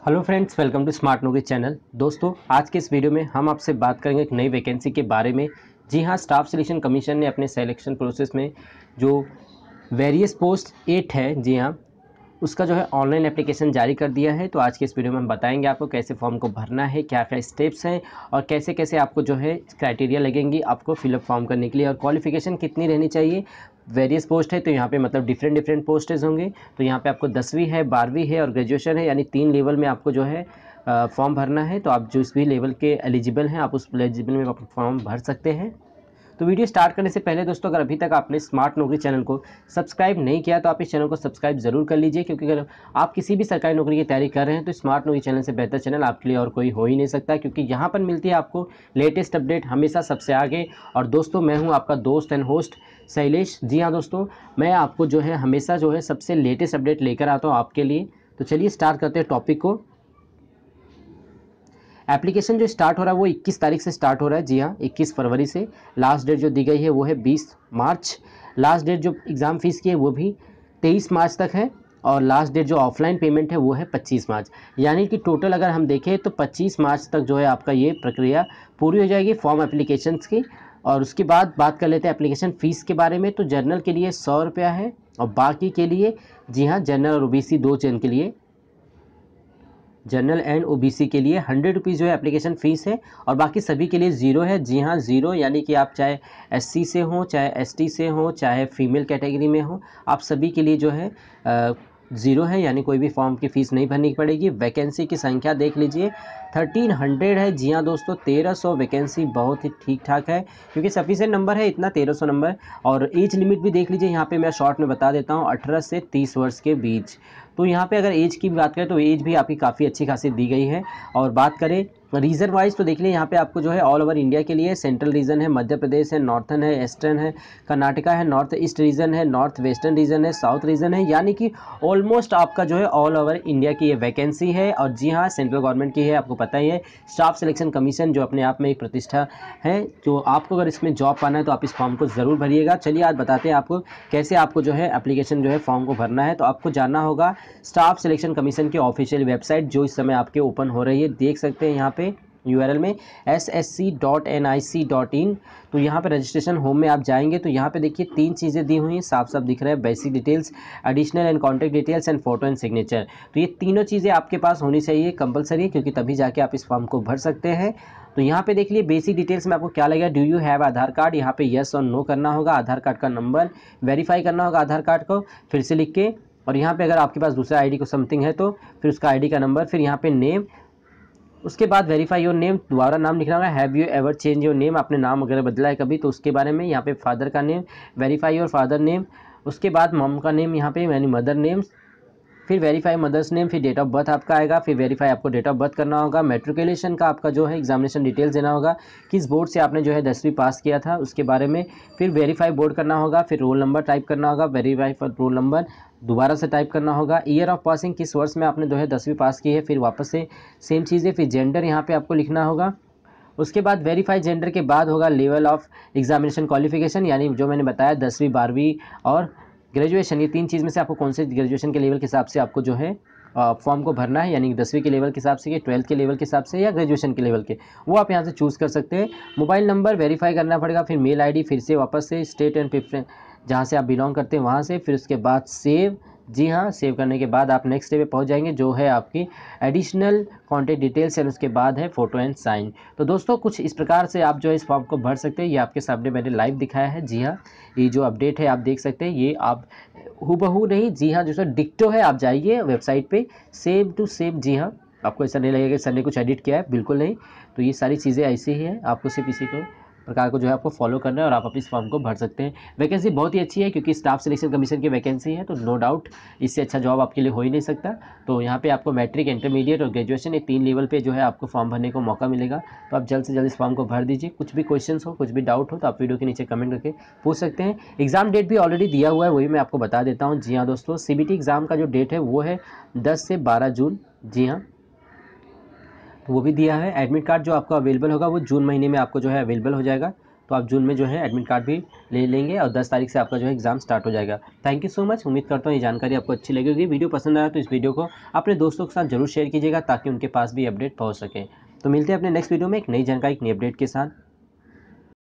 Hello friends, welcome to smart Naukri channel. दोस्तों, आज के इस वीडियो में हम आपसे बात करेंगे एक नई वैकेंसी के बारे में। जी हाँ, स्टाफ सिलेक्शन कमीशन ने अपने सिलेक्शन प्रोसेस में जो वेरियस पोस्ट 8 है, जी हाँ, उसका जो है ऑनलाइन एप्लीकेशन जारी कर दिया है। तो आज के इस वीडियो में हम बताएंगे आपको कैसे फॉर्म को भरना है, क्या क्या स्टेप्स हैं और कैसे कैसे आपको जो है क्राइटेरिया लगेंगी आपको फिलअप फॉर्म करने के लिए, और क्वालिफिकेशन कितनी रहनी चाहिए। वेरियस पोस्ट है तो यहाँ पे मतलब डिफरेंट पोस्टेज होंगे। तो यहाँ पे आपको 10वीं है, 12वीं है और ग्रेजुएशन है, यानी 3 लेवल में आपको जो है फॉर्म भरना है। तो आप जो इस भी लेवल के एलिजिबल हैं आप उस एलिजिबल में आप फॉर्म भर सकते हैं। तो वीडियो स्टार्ट करने से पहले दोस्तों, अगर अभी तक आपने स्मार्ट नौकरी चैनल को सब्सक्राइब नहीं किया तो आप इस चैनल को सब्सक्राइब जरूर कर लीजिए, क्योंकि अगर आप किसी भी सरकारी नौकरी की तैयारी कर रहे हैं तो स्मार्ट नौकरी चैनल से बेहतर चैनल आपके लिए और कोई हो ही नहीं सकता, क्योंकि यहाँ पर मिलती है आपको लेटेस्ट अपडेट हमेशा सबसे आगे। और दोस्तों, मैं हूँ आपका दोस्त एंड होस्ट शैलेश। जी हाँ दोस्तों, मैं आपको जो है हमेशा जो है सबसे लेटेस्ट अपडेट लेकर आता हूँ आपके लिए। तो चलिए स्टार्ट करते हैं टॉपिक को। एप्लीकेशन जो स्टार्ट हो रहा है वो 21 तारीख से स्टार्ट हो रहा है। जी हाँ, 21 फरवरी से। लास्ट डेट जो दी गई है वो है 20 मार्च। लास्ट डेट जो एग्ज़ाम फीस की है वो भी 23 मार्च तक है। और लास्ट डेट जो ऑफलाइन पेमेंट है वो है 25 मार्च। यानी कि टोटल अगर हम देखें तो 25 मार्च तक जो है आपका ये प्रक्रिया पूरी हो जाएगी फॉर्म एप्लीकेशंस की। और उसके बाद बात कर लेते हैं एप्लीकेशन फ़ीस के बारे में। तो जर्नल के लिए 100 रुपया है और बाकी के लिए, जी हाँ, जनरल और ओबीसी दो चयन के लिए, जनरल एंड ओबीसी के लिए 100 रुपीज़ जो है एप्लीकेशन फ़ीस है। और बाकी सभी के लिए ज़ीरो है। जी हाँ, ज़ीरो, यानी कि आप चाहे एससी से हो, चाहे एसटी से हो, चाहे फीमेल कैटेगरी में हो, आप सभी के लिए जो है ज़ीरो है, यानी कोई भी फॉर्म की फ़ीस नहीं भरनी पड़ेगी। वैकेंसी की संख्या देख लीजिए, 1300 है। जी हाँ दोस्तों, 1300 वैकेंसी बहुत ही ठीक ठाक है, क्योंकि सफिशिएंट नंबर है इतना, 1300 नंबर। और एज लिमिट भी देख लीजिए, यहाँ पे मैं शॉर्ट में बता देता हूँ, 18 से 30 वर्ष के बीच। तो यहाँ पे अगर एज की बात करें तो एज भी आपकी काफ़ी अच्छी खासी दी गई है। और बात करें रीजन वाइज तो देख लिया, यहाँ पे आपको जो है ऑल ओवर इंडिया के लिए सेंट्रल रीजन है, मध्य प्रदेश है, नॉर्थन है, ईस्टर्न है, कर्नाटका है, नॉर्थ ईस्ट रीजन है, नॉर्थ वेस्टर्न रीजन है, साउथ रीजन है, यानी कि ऑलमोस्ट आपका जो है ऑल ओवर इंडिया की ये वैकेंसी है। और जी हाँ, सेंट्रल गवर्नमेंट की है, आपको पता ही है। स्टाफ सिलेक्शन कमीशन जो अपने आप में एक प्रतिष्ठा है, तो आपको अगर इसमें जॉब पाना है तो आप इस फॉर्म को ज़रूर भरिएगा। चलिए आज बताते हैं आपको कैसे आपको जो है एप्लीकेशन जो है फॉर्म को भरना है। तो आपको जानना होगा स्टाफ सिलेक्शन कमीशन की ऑफिशियल वेबसाइट, जो इस समय आपके ओपन हो रही है, देख सकते हैं यहाँ पे URL में ssc.nic.in। तो यहाँ पे रजिस्ट्रेशन होम में आप जाएंगे तो यहाँ पे देखिए 3 चीज़ें दी हुई हैं, साफ साफ दिख रहा है, basic details, additional and contact details and photo and signature. तो ये तीनों चीज़ें आपके पास होनी चाहिए, कंपलसरी, क्योंकि तभी जाके आप इस फॉर्म को भर सकते हैं। तो यहाँ पे देख लिए बेसिक डिटेल्स में आपको क्या लगेगा, do you have Aadhaar card, यहाँ पे यस और नो करना होगा, आधार कार्ड का नंबर वेरीफाई करना होगा, आधार कार्ड को फिर से लिख के। और यहाँ पे अगर आपके पास दूसरा आईडी को समथिंग है तो फिर उसका आईडी का नंबर, फिर यहाँ पे नेम, उसके बाद वेरीफाई योर नेम, दोबारा नाम लिखना होगा, have you ever change your name, आपने नाम अगर बदला है कभी तो उसके बारे में। यहाँ पे फादर का name, verify your father name, उसके बाद मॉम का नेम यहाँ पे यानी मदर नेम, फिर वेरीफाई मदर्स नेम, फिर डेट ऑफ बर्थ आपका आएगा, फिर वेरीफाई आपको डेट ऑफ बर्थ करना होगा, मेट्रिकुलेशन का आपका जो है एग्जामिनेशन डिटेल्स देना होगा, किस बोर्ड से आपने जो है 10वीं पास किया था उसके बारे में, फिर वेरीफाई बोर्ड करना होगा, फिर रोल नंबर टाइप करना होगा, वेरीफाई फॉर रोल नंबर दोबारा से टाइप करना होगा, ईयर ऑफ पासिंग, किस वर्ष में आपने जो है 10वीं पास की है, फिर वापस से सेम चीज़ें, फिर जेंडर यहाँ पे आपको लिखना होगा। उसके बाद वेरीफाई जेंडर के बाद होगा लेवल ऑफ एग्जामिनेशन क्वालिफिकेशन, यानी जो मैंने बताया 10वीं 12वीं और ग्रेजुएशन, ये 3 चीज़ में से आपको कौन से ग्रेजुएशन के लेवल के हिसाब से आपको जो है फॉर्म को भरना है, यानी 10वीं के लेवल के हिसाब से, 12th के लेवल के हिसाब से, या ग्रेजुएशन के लेवल के, वो आप यहाँ से चूज़ कर सकते हैं। मोबाइल नंबर वेरीफाई करना पड़ेगा, फिर मेल आईडी, फिर से वापस से स्टेट एंड प्रेफरेंस जहाँ से आप बिलोंग करते हैं वहाँ से, फिर उसके बाद सेव। जी हाँ, सेव करने के बाद आप नेक्स्ट डे पे पहुँच जाएंगे, जो है आपकी एडिशनल कॉन्टैक्ट डिटेल्स एंड उसके बाद है फ़ोटो एंड साइन। तो दोस्तों, कुछ इस प्रकार से आप जो है इस फॉर्म को भर सकते हैं। ये आपके सामने मैंने लाइव दिखाया है। जी हाँ, ये जो अपडेट है आप देख सकते हैं, ये आप हूबहू नहीं, जी हाँ, जो सर डिक्टो है, आप जाइए वेबसाइट पे, सेम टू सेम। जी हाँ, आपको ऐसा नहीं लगेगा कि सर ने कुछ एडिट किया है, बिल्कुल नहीं। तो ये सारी चीज़ें ऐसी ही हैं, आपको सिर्फ इसी को प्रकार को जो है आपको फॉलो करना है और आप अपनी इस फॉर्म को भर सकते हैं। वैकेंसी बहुत ही अच्छी है, क्योंकि स्टाफ सिलेक्शन कमीशन की वैकेंसी है, तो नो डाउट इससे अच्छा जॉब आपके लिए हो ही नहीं सकता। तो यहाँ पे आपको मैट्रिक, इंटरमीडिएट और ग्रेजुएशन, ये 3 लेवल पे जो है आपको फॉर्म भरने को मौका मिलेगा। तो आप जल्द से जल्द इस फॉर्म को भर दीजिए। कुछ भी क्वेश्चन हो, कुछ भी डाउट हो तो आप वीडियो के नीचे कमेंट करके पूछ सकते हैं। एग्जाम डेट भी ऑलरेडी दिया हुआ है, वही मैं आपको बता देता हूँ। जी हाँ दोस्तों, CBT एग्ज़ाम का जो डेट है वो है 10 से 12 जून। जी हाँ, वो भी दिया है। एडमिट कार्ड जो आपका अवेलेबल होगा वो जून महीने में आपको जो है अवेलेबल हो जाएगा। तो आप जून में जो है एडमिट कार्ड भी ले लेंगे और 10 तारीख से आपका जो है एग्ज़ाम स्टार्ट हो जाएगा। Thank you so much. उम्मीद करता हूँ ये जानकारी आपको अच्छी लगी होगी। वीडियो पसंद आया तो इस वीडियो को अपने दोस्तों के साथ जरूर शेयर कीजिएगा ताकि उनके पास भी अपडेट पहुँच सके। तो मिलते हैं अपने नेक्स्ट वीडियो में एक नई जानकारी, एक नई अपडेट के साथ।